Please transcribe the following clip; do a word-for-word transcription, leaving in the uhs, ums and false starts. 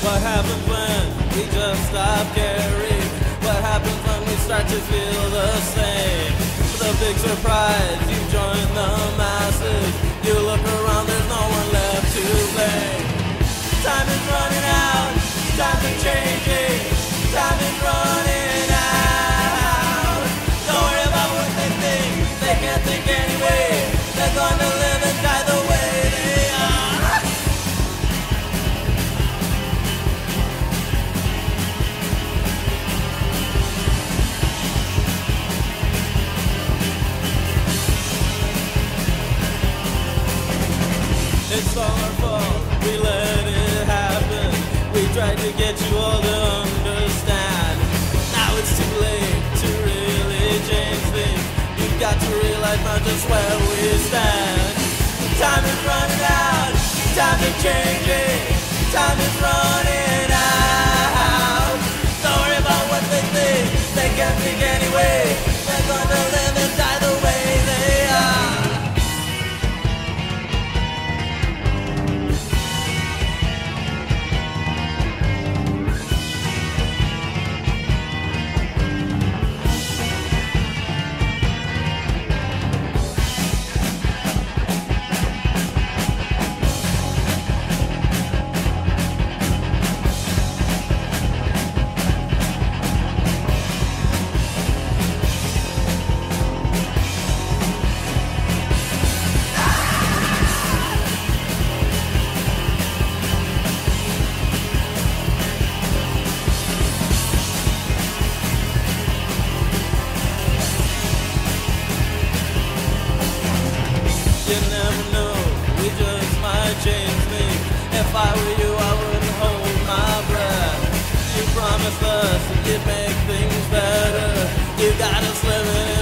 What happens when we just stop caring? What happens when we start to feel the same? The big surprise, you join the masses. You look around, there's no one left to blame. Time is running out, time is changing, time is running out. Don't worry about what they think, they can't think anyway. They're gonna live and die the way they are. It's all our fault, we let it happen. We tried to get you all to understand. Now it's too late to really change things. You've got to realize not just where we stand. Time is running out, time is changing, time is running out. Don't worry about what they think, they can't think anyway. They're gonna live and die the way they are. You never know, we just might change things. If I were you, I wouldn't hold my breath. You promised us that you'd make things better. You got us living in